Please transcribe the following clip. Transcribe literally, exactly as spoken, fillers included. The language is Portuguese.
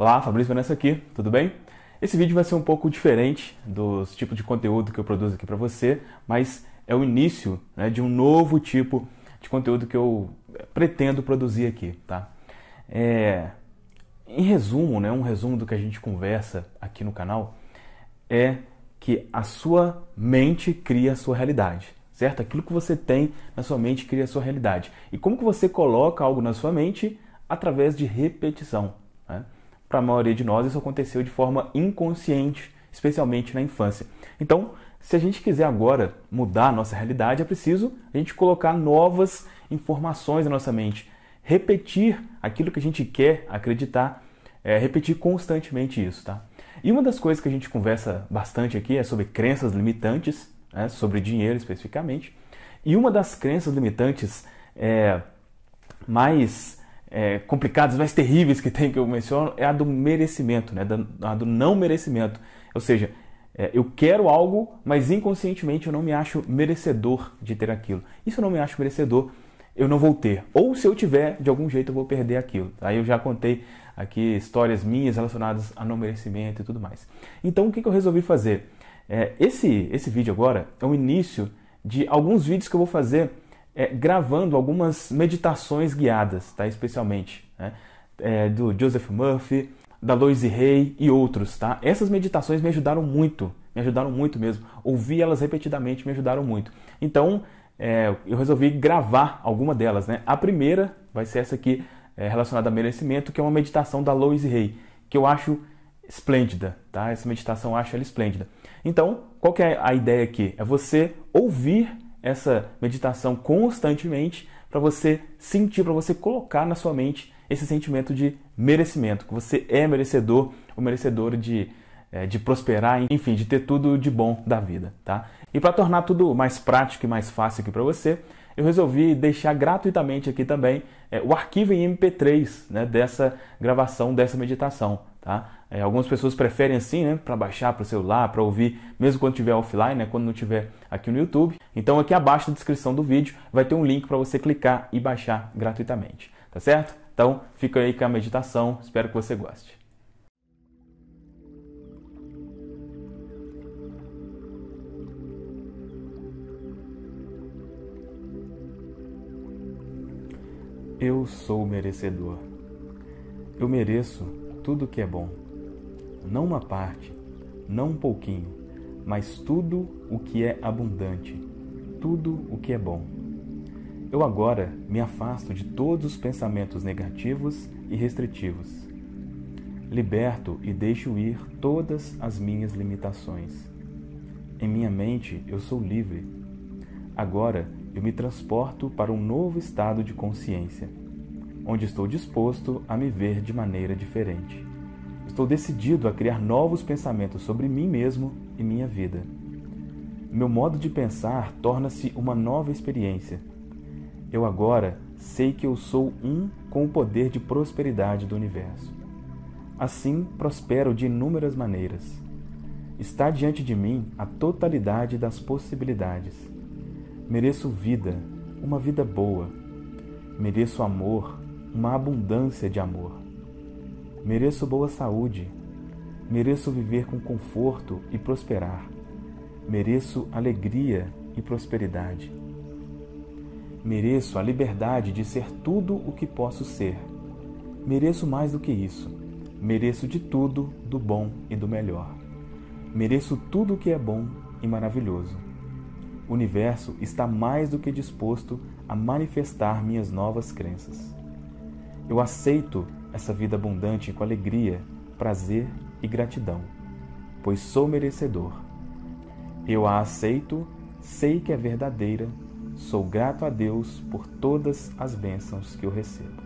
Olá, Fabrício Vanessa aqui, tudo bem? Esse vídeo vai ser um pouco diferente dos tipos de conteúdo que eu produzo aqui para você, mas é o início, né, de um novo tipo de conteúdo que eu pretendo produzir aqui, tá? É, em resumo, né, um resumo do que a gente conversa aqui no canal é que a sua mente cria a sua realidade, certo? Aquilo que você tem na sua mente cria a sua realidade. E como que você coloca algo na sua mente? Através de repetição, né? Para a maioria de nós isso aconteceu de forma inconsciente, especialmente na infância. Então, se a gente quiser agora mudar a nossa realidade, é preciso a gente colocar novas informações na nossa mente, repetir aquilo que a gente quer acreditar, é, repetir constantemente isso, tá? E uma das coisas que a gente conversa bastante aqui é sobre crenças limitantes, né, sobre dinheiro especificamente. E uma das crenças limitantes é, mais é, complicadas, mais terríveis que tem, que eu menciono, é a do merecimento, né, a do não merecimento. Ou seja, é, eu quero algo, mas inconscientemente eu não me acho merecedor de ter aquilo. E se eu não me acho merecedor, eu não vou ter. Ou se eu tiver, de algum jeito eu vou perder aquilo. Aí eu já contei aqui histórias minhas relacionadas a não merecimento e tudo mais. Então o que eu resolvi fazer? É, esse, esse vídeo agora é o início de alguns vídeos que eu vou fazer é, gravando algumas meditações guiadas, tá? Especialmente, né? É, do Joseph Murphy, da Louise Hay e outros, tá? Essas meditações me ajudaram muito, me ajudaram muito mesmo. Ouvir elas repetidamente me ajudaram muito. Então, é, eu resolvi gravar alguma delas, né? A primeira vai ser essa aqui, é, relacionada a merecimento, que é uma meditação da Louise Hay, que eu acho esplêndida, tá? Essa meditação eu acho ela esplêndida. Então, qual que é a ideia aqui? É você ouvir essa meditação constantemente para você sentir, para você colocar na sua mente esse sentimento de merecimento, que você é merecedor ou merecedora de, é, de prosperar, enfim, de ter tudo de bom da vida, tá? E para tornar tudo mais prático e mais fácil aqui para você, eu resolvi deixar gratuitamente aqui também é, o arquivo em M P três, né, dessa gravação, dessa meditação, tá? É, algumas pessoas preferem assim, né, para baixar para o celular, para ouvir, mesmo quando estiver offline, né, quando não estiver aqui no YouTube. Então aqui abaixo na descrição do vídeo vai ter um link para você clicar e baixar gratuitamente, tá certo? Então fica aí com a meditação, espero que você goste. Eu sou merecedor. Eu mereço tudo que é bom. Não uma parte, não um pouquinho, mas tudo o que é abundante, tudo o que é bom. Eu agora me afasto de todos os pensamentos negativos e restritivos. Liberto e deixo ir todas as minhas limitações. Em minha mente eu sou livre. Agora eu me transporto para um novo estado de consciência, onde estou disposto a me ver de maneira diferente. Estou decidido a criar novos pensamentos sobre mim mesmo e minha vida. Meu modo de pensar torna-se uma nova experiência. Eu agora sei que eu sou um com o poder de prosperidade do universo. Assim, prospero de inúmeras maneiras. Está diante de mim a totalidade das possibilidades. Mereço vida, uma vida boa. Mereço amor, uma abundância de amor. Mereço boa saúde. Mereço viver com conforto e prosperar. Mereço alegria e prosperidade. Mereço a liberdade de ser tudo o que posso ser. Mereço mais do que isso. Mereço de tudo, do bom e do melhor. Mereço tudo o que é bom e maravilhoso. O universo está mais do que disposto a manifestar minhas novas crenças. Eu aceito essa vida abundante com alegria, prazer e gratidão, pois sou merecedor. Eu a aceito, sei que é verdadeira, sou grato a Deus por todas as bênçãos que eu recebo.